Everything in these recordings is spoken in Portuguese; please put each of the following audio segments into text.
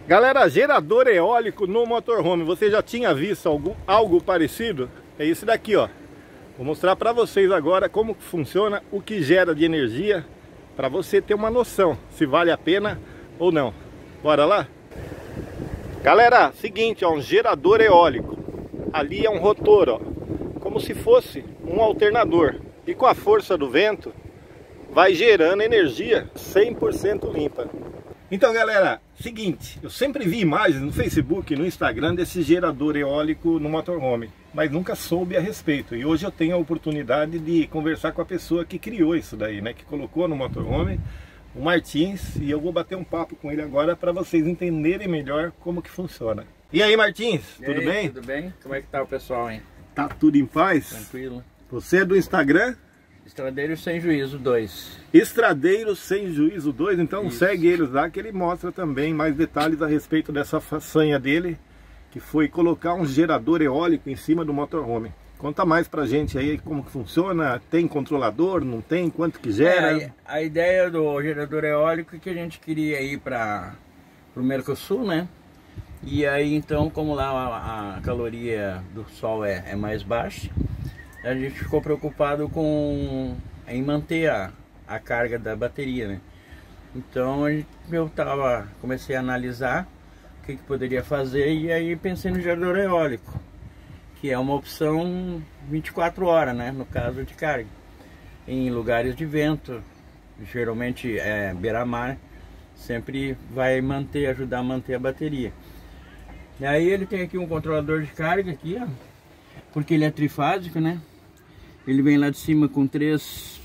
Galera, gerador eólico no motorhome, você já tinha visto algo parecido? É esse daqui, ó. Vou mostrar para vocês agora como funciona, o que gera de energia, para você ter uma noção se vale a pena ou não. Bora lá? Galera, seguinte, ó, um gerador eólico. Ali é um rotor, ó, como se fosse um alternador. E com a força do vento, vai gerando energia 100% limpa. Então, galera, seguinte, eu sempre vi imagens no Facebook, no Instagram desse gerador eólico no motorhome, mas nunca soube a respeito. E hoje eu tenho a oportunidade de conversar com a pessoa que criou isso daí, né? Que colocou no motorhome, o Martins, e eu vou bater um papo com ele agora para vocês entenderem melhor como que funciona. E aí, Martins, tudo bem? Tudo bem? Como é que tá o pessoal, hein? Tá tudo em paz? Tranquilo. Você é do Instagram? Estradeiro Sem Juízo 2. Estradeiro Sem Juízo 2, então Isso. Segue eles lá que ele mostra também mais detalhes a respeito dessa façanha dele, que foi colocar um gerador eólico em cima do motorhome. Conta mais pra gente aí como que funciona, tem controlador, não tem, quanto que gera? A ideia do gerador eólico é que a gente queria ir para o Mercosul, né? E aí então, como lá a caloria do sol é mais baixa, a gente ficou preocupado em manter a carga da bateria, né? Então comecei a analisar o que poderia fazer, e aí pensei no gerador eólico, que é uma opção 24 horas, né? No caso de carga, em lugares de vento, geralmente beira-mar, sempre vai ajudar a manter a bateria. E aí ele tem aqui um controlador de carga aqui, ó, porque ele é trifásico, né? Ele vem lá de cima com três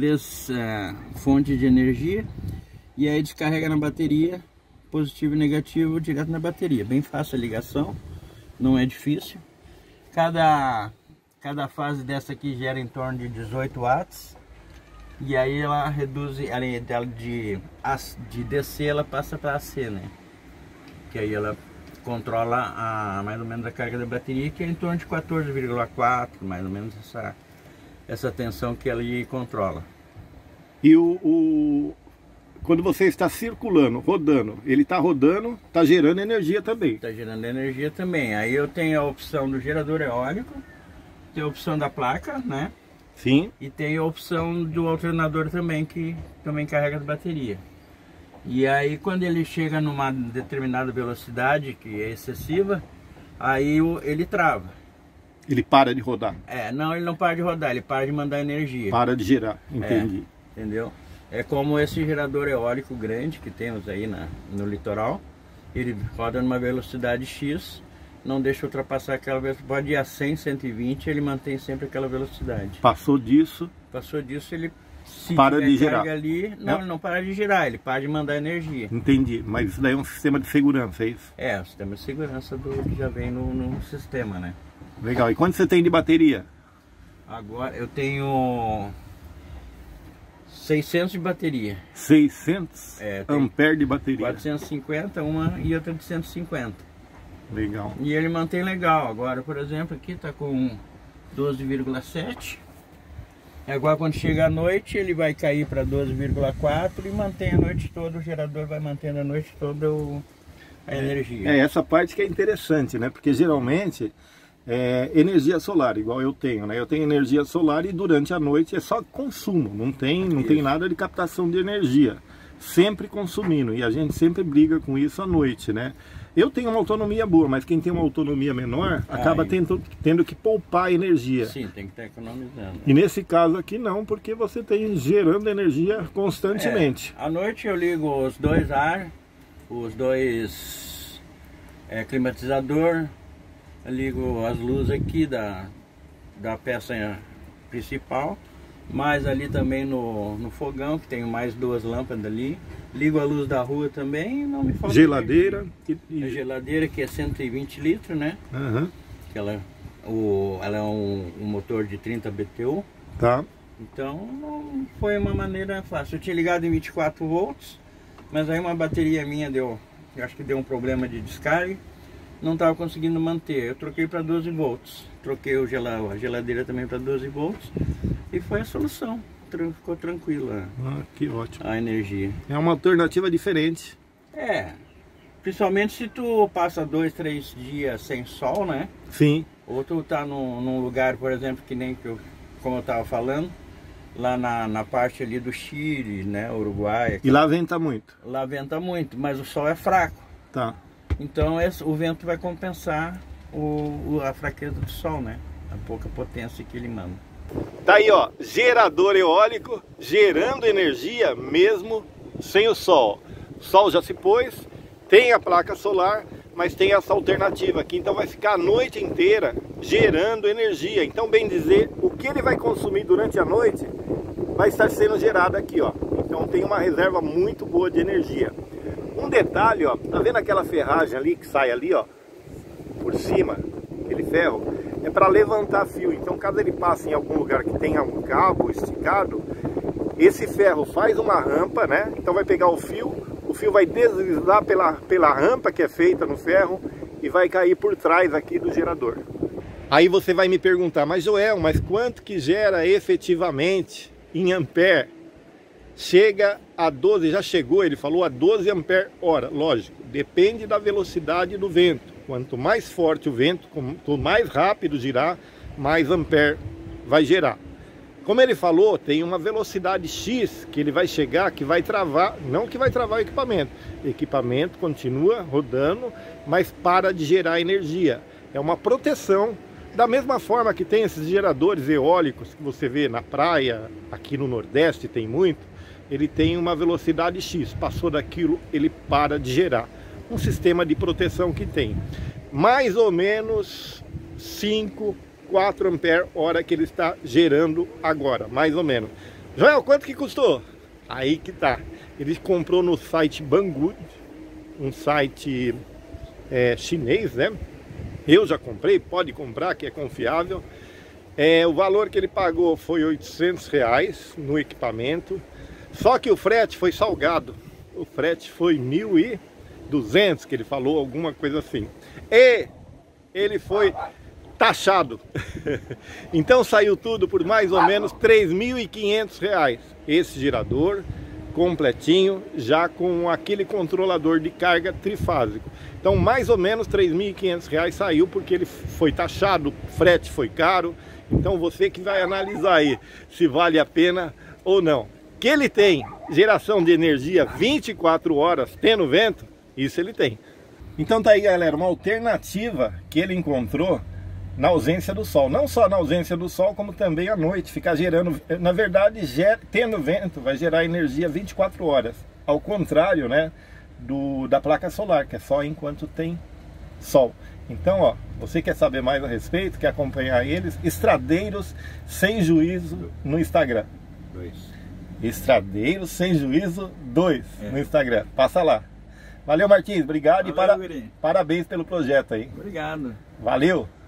fontes de energia, e aí descarrega na bateria, positivo e negativo, direto na bateria. Bem fácil a ligação, não é difícil. Cada fase dessa aqui gera em torno de 18 watts, e aí ela reduz, além dela de DC, ela passa para AC, né? Que aí ela controla mais ou menos a carga da bateria, que é em torno de 14,4, mais ou menos essa tensão que ela controla. E quando você está circulando, rodando, ele está rodando, está gerando energia também. Está gerando energia também. Aí eu tenho a opção do gerador eólico, tem a opção da placa, né? Sim. E tem a opção do alternador também, que também carrega as baterias. E aí quando ele chega numa determinada velocidade, que é excessiva, aí ele trava. Ele para de rodar? Não, ele não para de rodar, ele para de mandar energia. Para de gerar, entendi. Entendeu? É como esse gerador eólico grande que temos aí no litoral. Ele roda numa velocidade X, não deixa ultrapassar aquela velocidade. Pode ir a 100, 120, ele mantém sempre aquela velocidade. Passou disso, ele para de girar. Ali, ele não para de girar, ele para de mandar energia. Entendi, mas isso daí é um sistema de segurança, é isso? O sistema de segurança que já vem no sistema, né? Legal, e quanto você tem de bateria? Agora eu tenho 600 de bateria. 600 amperes de bateria. 450, uma e outra de 150. Legal. E ele mantém legal. Agora, por exemplo, aqui está com 12,7. Agora quando chega a noite ele vai cair para 12,4 e mantém a noite toda, o gerador vai mantendo a noite toda a energia. Essa parte que é interessante, né? Porque geralmente energia solar, igual eu tenho, né? Eu tenho energia solar e durante a noite é só consumo, não tem nada de captação de energia, sempre consumindo, e a gente sempre briga com isso à noite, né? Eu tenho uma autonomia boa, mas quem tem uma autonomia menor acaba tendo que poupar energia. Sim, tem que estar economizando. E nesse caso aqui não, porque você tem gerando energia constantemente. À noite eu ligo os dois climatizador, eu ligo as luzes aqui da peça principal, mas ali também no fogão, que tem mais 2 lâmpadas ali. Ligo a luz da rua também, não me falta geladeira. A geladeira, que é 120 litros, né? Uhum. Que ela é um motor de 30 BTU. Tá. Então não foi uma maneira fácil. Eu tinha ligado em 24 volts, mas aí uma bateria minha eu acho que deu um problema de descarga, não estava conseguindo manter. Eu troquei para 12 volts, troquei a geladeira também para 12 volts e foi a solução. Ficou tranquila que ótimo. A energia. É uma alternativa diferente. Principalmente se tu passa 2, 3 dias sem sol, né? Sim. Ou tu tá num lugar, por exemplo, que nem como eu tava falando, lá na parte ali do Chile, né, Uruguai. E lá venta muito? Lá venta muito, mas o sol é fraco. Tá. Então o vento vai compensar a fraqueza do sol, né? A pouca potência que ele manda. Tá aí, ó, gerador eólico gerando energia mesmo sem o sol. O sol já se pôs, tem a placa solar, mas tem essa alternativa aqui, então vai ficar a noite inteira gerando energia. Então, bem dizer, o que ele vai consumir durante a noite vai estar sendo gerado aqui, ó. Então tem uma reserva muito boa de energia. Um detalhe, ó, tá vendo aquela ferragem ali que sai ali, ó, por cima, aquele ferro? É para levantar fio. Então, caso ele passe em algum lugar que tenha um cabo esticado, esse ferro faz uma rampa, né? Então vai pegar o fio vai deslizar pela rampa que é feita no ferro e vai cair por trás aqui do gerador. Aí você vai me perguntar, mas Joel, mas quanto que gera efetivamente em ampere? Chega a 12, já chegou, ele falou, a 12 ampere hora. Lógico, depende da velocidade do vento. Quanto mais forte o vento, quanto mais rápido girar, mais ampere vai gerar. Como ele falou, tem uma velocidade X que ele vai chegar, que vai travar, não que vai travar o equipamento. O equipamento continua rodando, mas para de gerar energia. É uma proteção, da mesma forma que tem esses geradores eólicos que você vê na praia, aqui no Nordeste tem muito. Ele tem uma velocidade X, passou daquilo, ele para de gerar. Um sistema de proteção que tem mais ou menos 4 ampere hora que ele está gerando agora, mais ou menos. Joel, quanto que custou? Aí que tá. Ele comprou no site Banggood, um site chinês, né? Eu já comprei, pode comprar, que é confiável. O valor que ele pagou foi R$800 no equipamento. Só que o frete foi salgado. O frete foi 1.200, que ele falou, alguma coisa assim. E ele foi taxado. Então saiu tudo por mais ou menos R$3.500. Esse gerador completinho, já com aquele controlador de carga trifásico. Então mais ou menos R$3.500 saiu, porque ele foi taxado, o frete foi caro. Então você que vai analisar aí se vale a pena ou não. Que ele tem geração de energia 24 horas tendo vento, isso ele tem. Então tá aí, galera, uma alternativa que ele encontrou na ausência do sol. Não só na ausência do sol, como também à noite, ficar gerando, na verdade, tendo vento, vai gerar energia 24 horas. Ao contrário, né, da placa solar, que é só enquanto tem sol. Então, ó, você quer saber mais a respeito, quer acompanhar eles, Estradeiros Sem Juízo no Instagram. Estradeiros Sem Juízo 2 no Instagram. Passa lá. Valeu, Martins, obrigado. Valeu, e parabéns pelo projeto aí. Obrigado. Valeu.